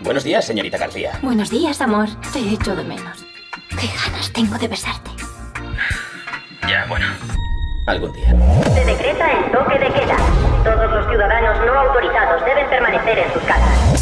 Buenos días, señorita García. Buenos días, amor. Te echo de menos. Qué ganas tengo de besarte. Ya, bueno. Algún día. Se decreta el toque de queda. Todos los ciudadanos no autorizados deben permanecer en sus casas.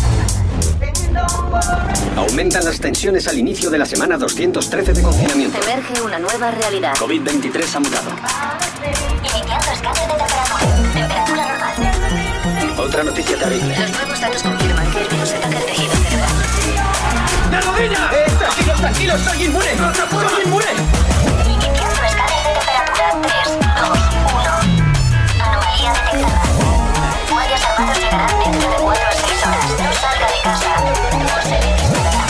Aumentan las tensiones al inicio de la semana 213 de confinamiento. Emerge una nueva realidad. COVID-23 ha mutado. Iniciando escáner de temperatura. Temperatura normal. Otra noticia terrible. Los nuevos datos confirman que el virus ataca el tejido cerebral. ¡La rodilla! Tranquilos, tranquilos, soy inmune. ¡Soy inmune! Iniciando escáner de temperatura. 3, 2, 1. Anomalía detectada. Guardias armados llegarán dentro de 4 a 6 horas. No salga de casa. Por servicios de verdad.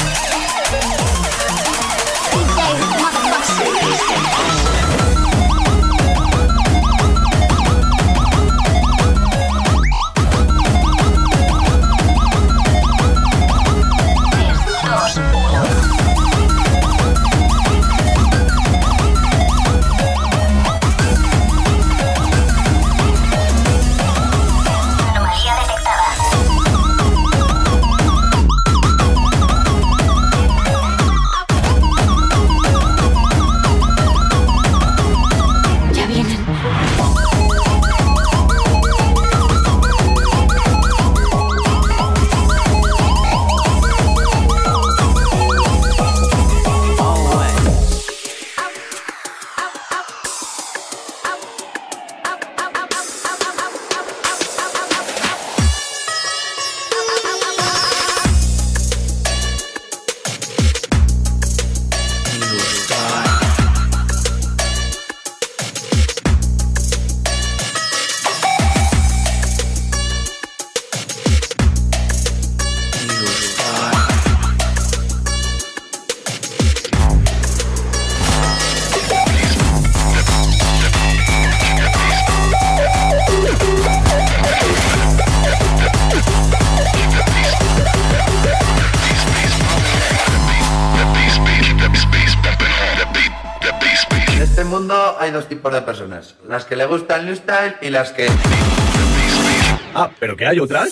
Hay dos tipos de personas, las que le gusta el new style y las que... Ah, ¿pero qué hay otras?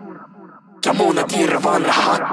Llamo una tierra banda hot.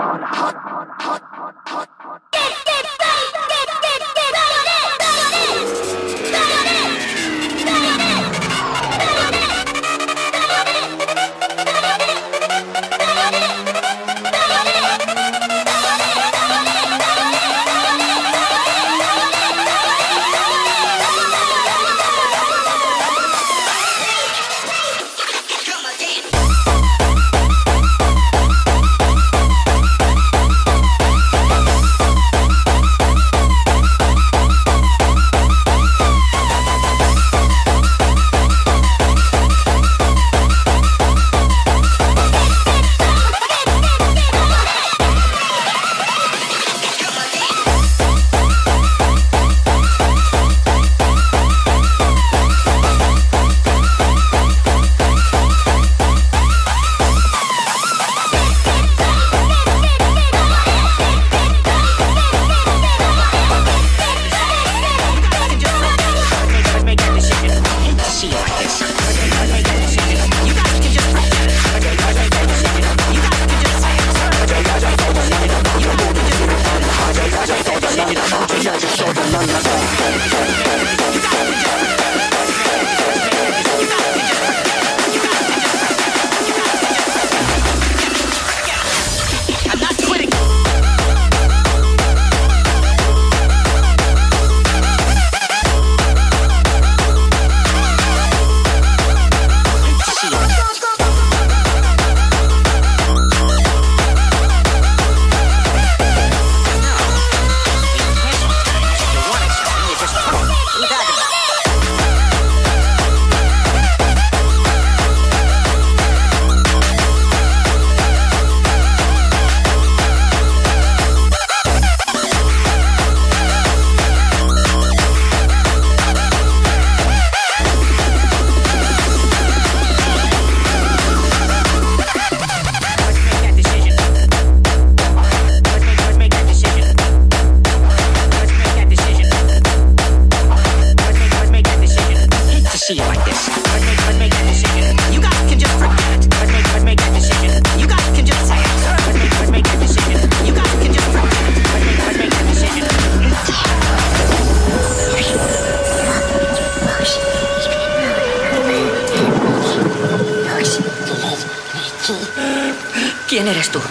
¿Quién eres tú?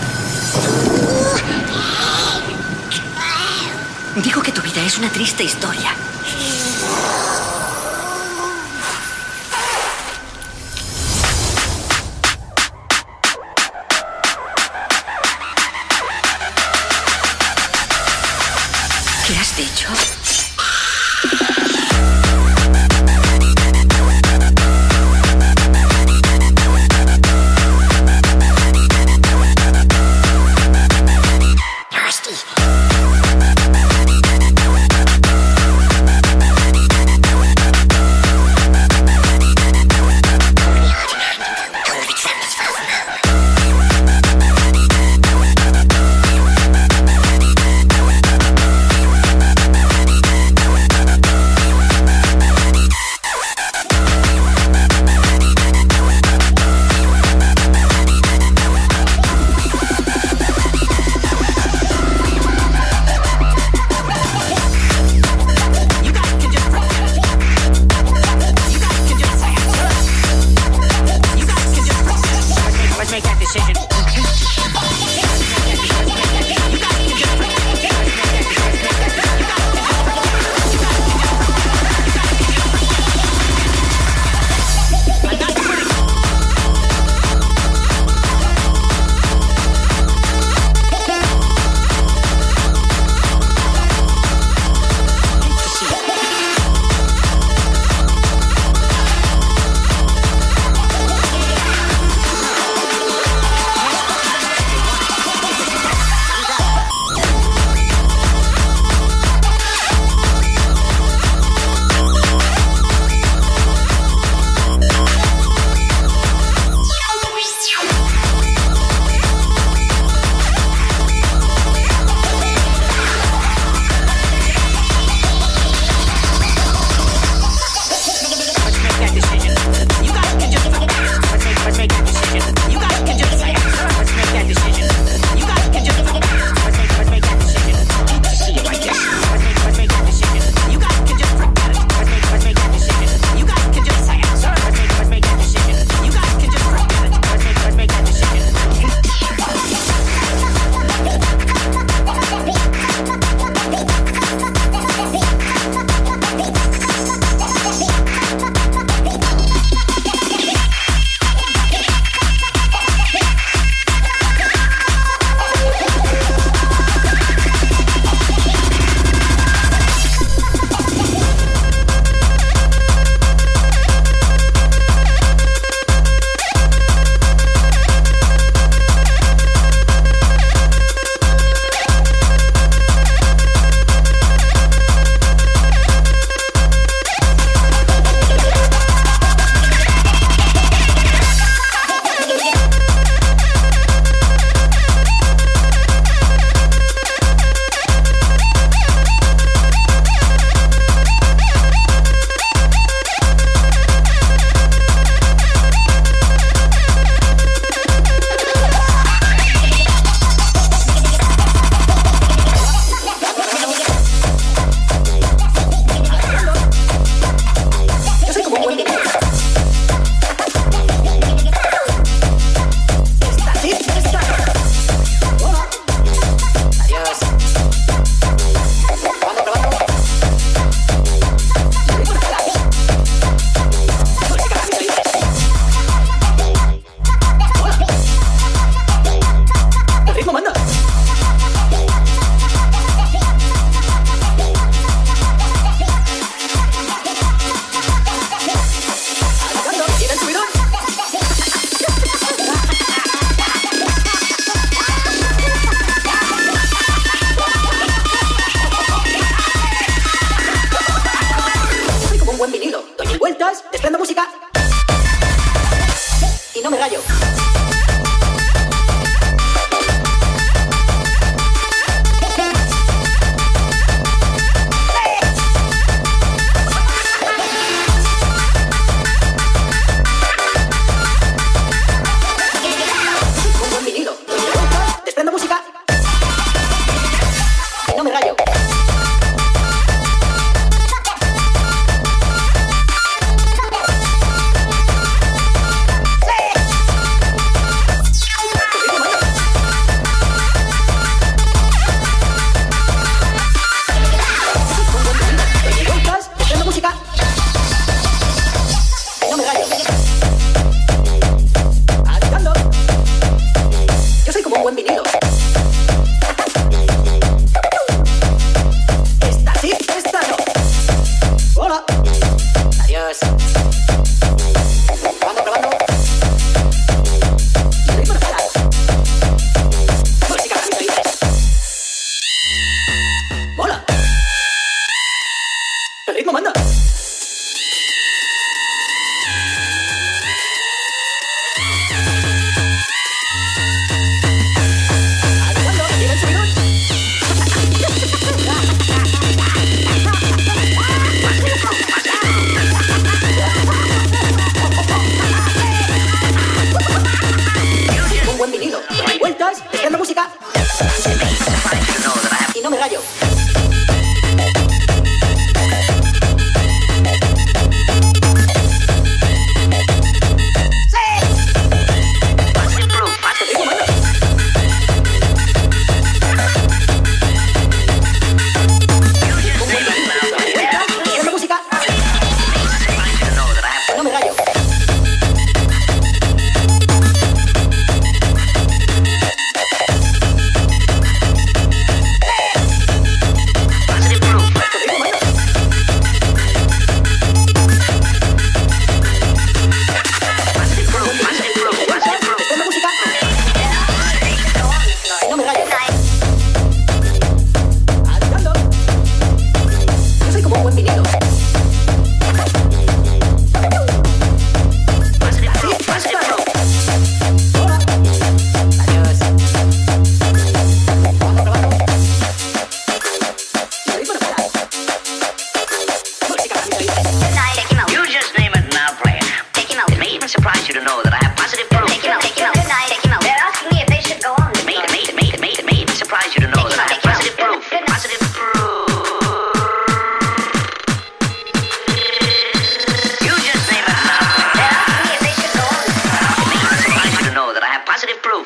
Digo que tu vida es una triste historia. ¿Qué has dicho?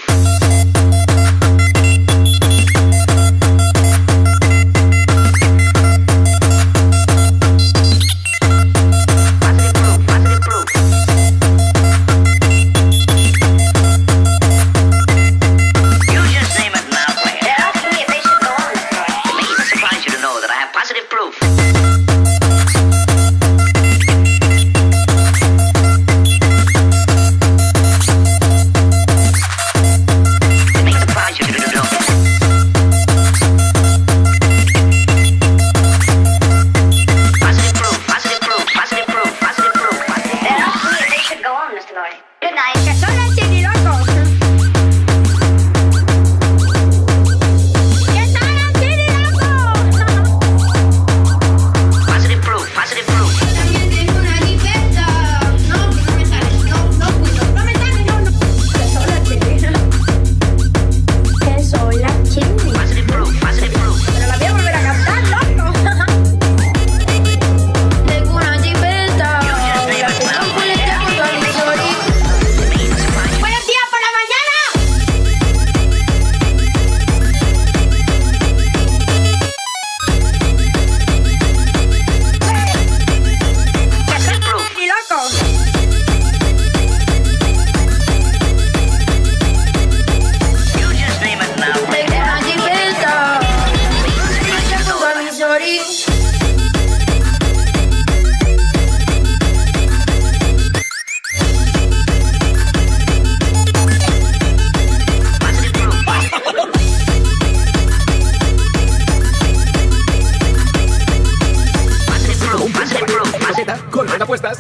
apuestas.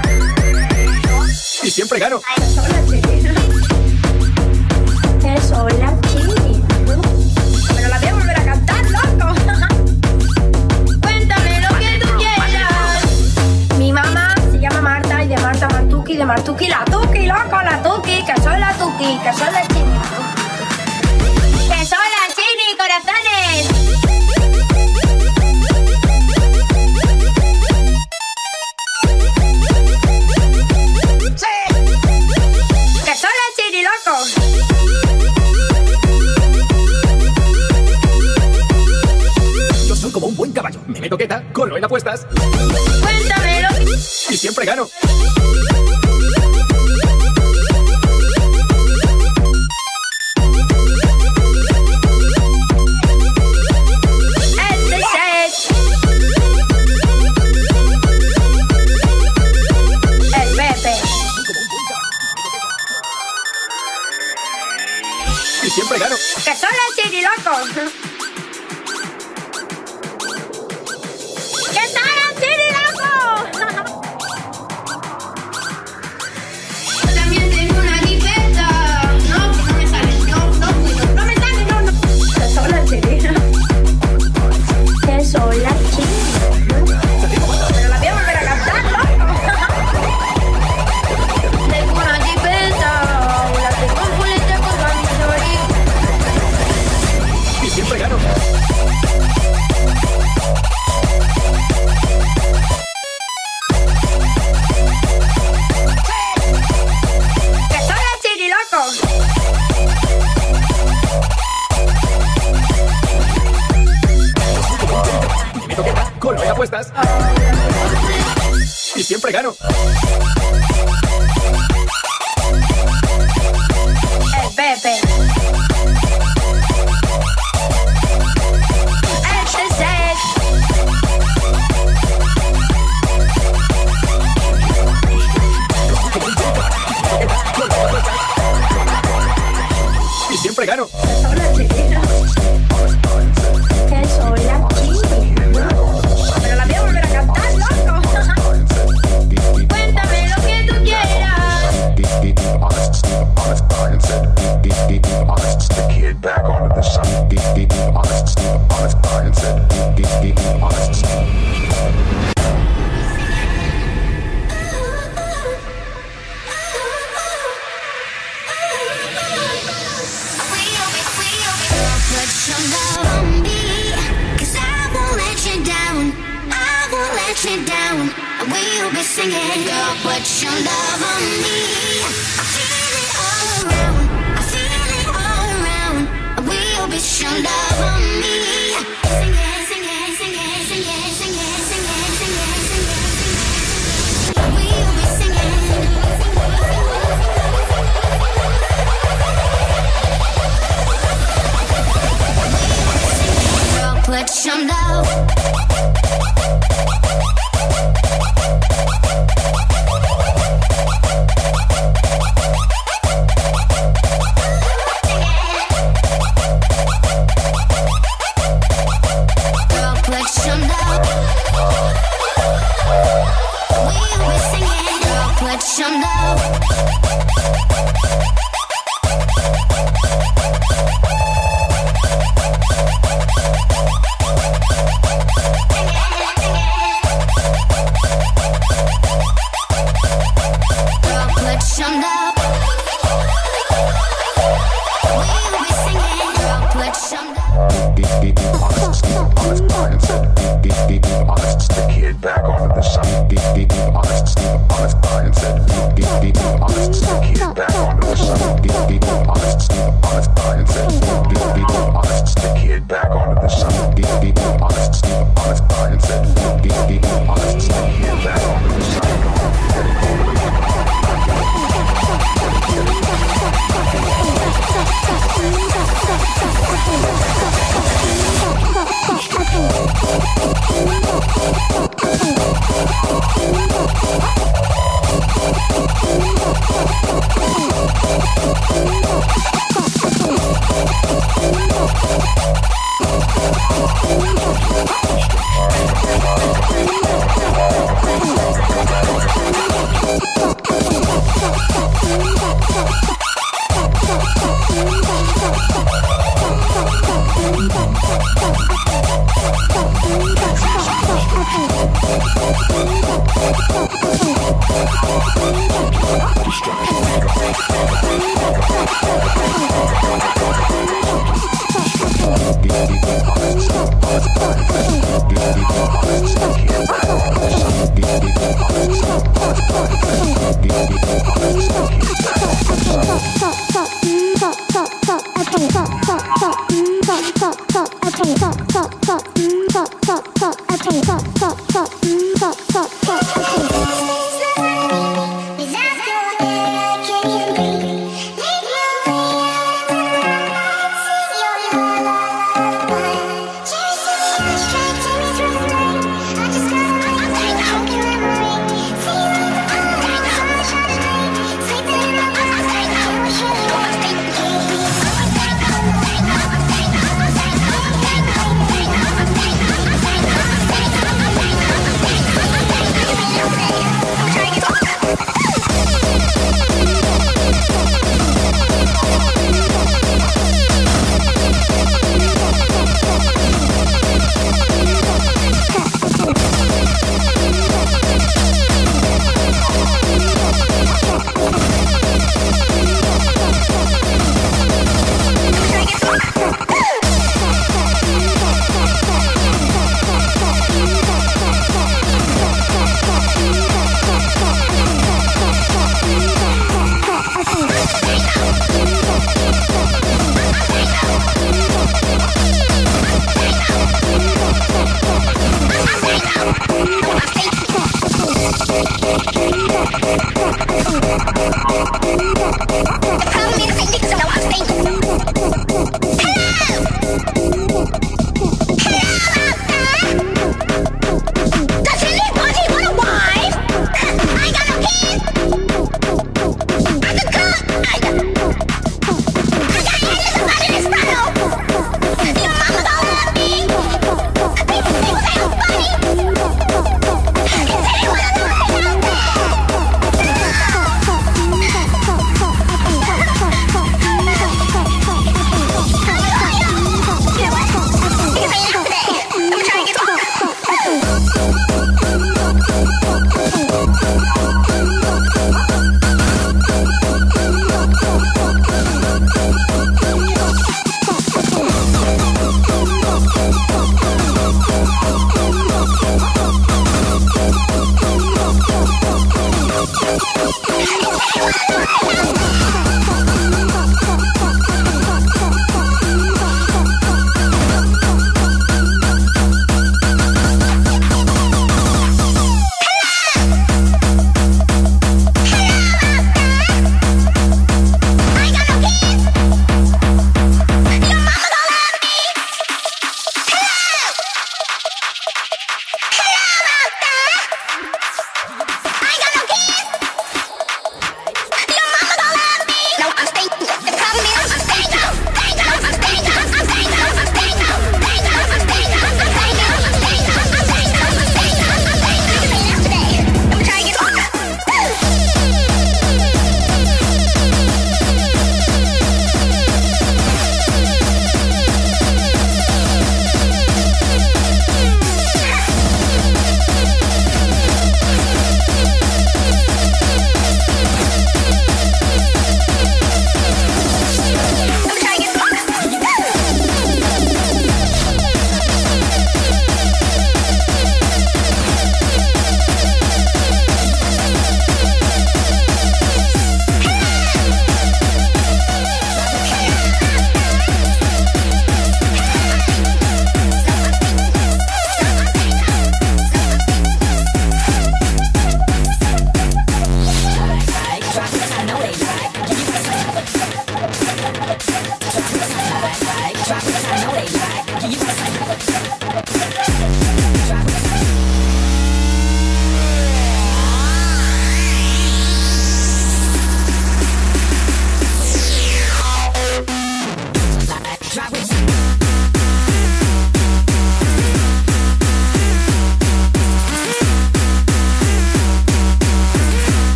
Y siempre gano. Eso, la chini. Pero la voy a volver a cantar, loco. Cuéntame lo que tú quieras. Mi mamá se llama Marta y de Marta Martuki, de Martuki la Tuki, loco, la Tuki, que soy la Tuki, que soy la chini. Que soy la chini, corazones. Yo soy como un buen caballo. Me meto quieta, corro en apuestas. Cuéntamelo. Y siempre gano. El Pepe. Y siempre gano. Que son las chini, loco. ¡Que son las chini, loco! También tengo una jipeta. No, no me sale. No me sale, no. Que son las chini. Que son las chini. Pero la voy a volver a cantar, loco. Tengo una jipeta. La tengo en pulete con camisori. Y siempre gano. ¡Que son las chini, loco! Me meto quieta, corro en apuestas. Y siempre gano. El Pepe. Y siempre gano. Son las chini. Que son las chini. Pero la voy a volver a cantar, loco. Cuéntame lo que tú quieras. Put your love on me, 'cause I won't let you down. I won't let you down. We'll be singing. Girl, put your love on me. I feel it all around. I feel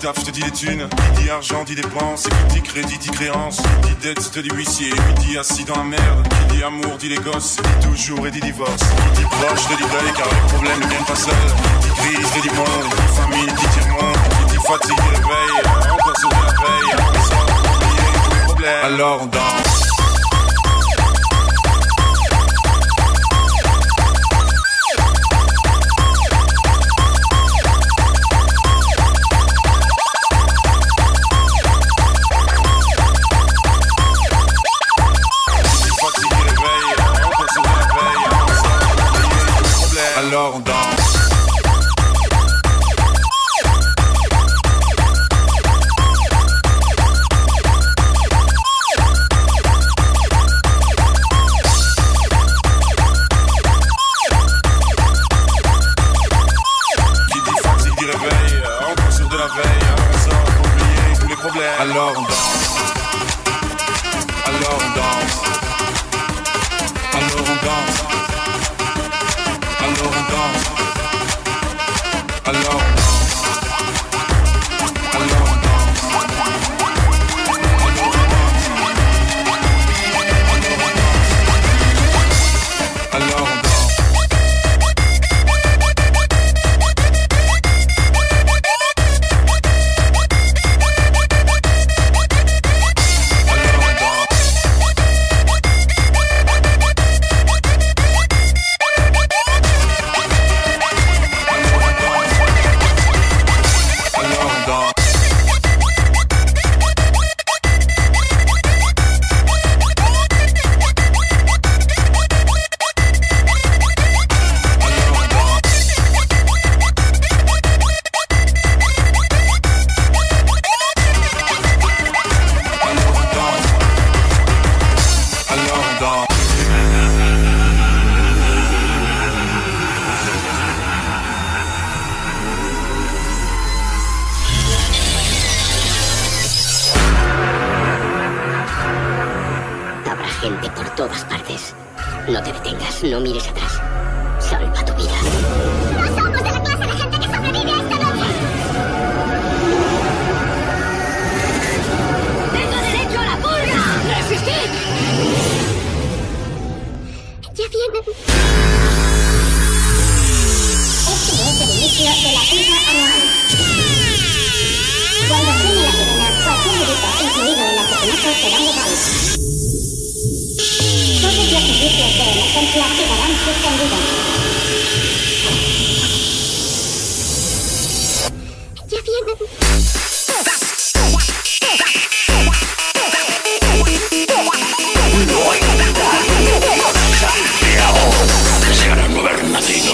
taf, je te dis les thunes. Qui dit argent, dit dépenses. Et qui dit crédit, dit créance. Qui dit dette, te dit huissier. Qui dit assis dans la merde. Qui dit amour, dit les gosses. Dit toujours et dit divorce. Qui dit proche, te dit deuil, car les problèmes ne viennent pas seuls. Qui dit crise, te dit monde. Qui dit famille, dit tiers-monde. Qui dit fatigue, dit réveil. Encore sur de la veille. Après ça, oublier tous les problèmes. Alors on danse. Alors on danse. Qui dit fatigue dit réveil, encore sur de la veille, après ça on peut oublier tous les problèmes. Alors on danse. Alors on danse. Alors on danse. Alors on danse. Alors on danse. Alors on danse. Alors on danse. Gente por todas partes. No te detengas, no mires atrás. Salva tu vida. ¡No somos de la clase de gente que sobrevive a esta noche! ¡Tengo derecho a la purga! ¡Resistid! ¡Ya vienen! Este es el inicio de la purga anual. Cuando suene la sirena, cualquier grito incluido el asesinato será legal. Todos los servicios de emergencia quedarán suspendidos. ¡Ya vienen! No hay desearán no haber nacido.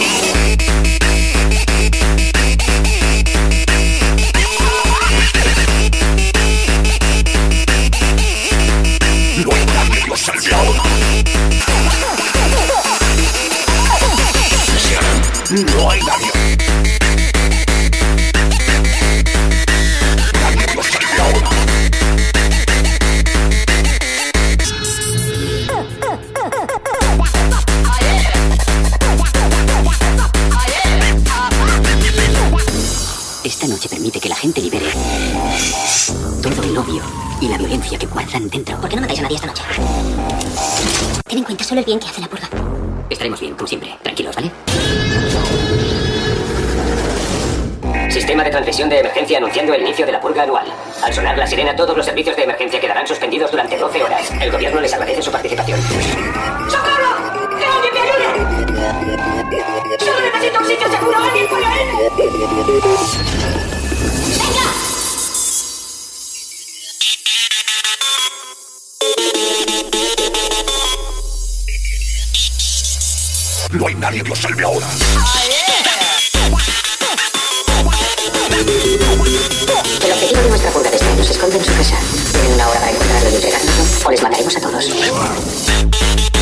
No hay nadie que los salve ahora. No hay nadie. Nadie lo salve ahora. Esta noche permite que la gente libere todo el odio y la violencia que guardan dentro. ¿Por qué no matáis a nadie esta noche? Ten en cuenta solo el bien que hace la purga. Estaremos bien, como siempre. Tranquilos, ¿vale? Sistema de transmisión de emergencia anunciando el inicio de la purga anual. Al sonar la sirena, todos los servicios de emergencia quedarán suspendidos durante 12 horas. El gobierno les agradece su participación. ¡Socorro! ¡Que alguien me ayude! ¡Solo necesito un sitio seguro! ¡Alguien por ahí! ¡Venga! No hay nadie que los salve ahora. El objetivo de nuestra purga de este año se esconde en su casa. Tienen una hora para encontrarlo y entregárnoslo, o les mataremos a todos.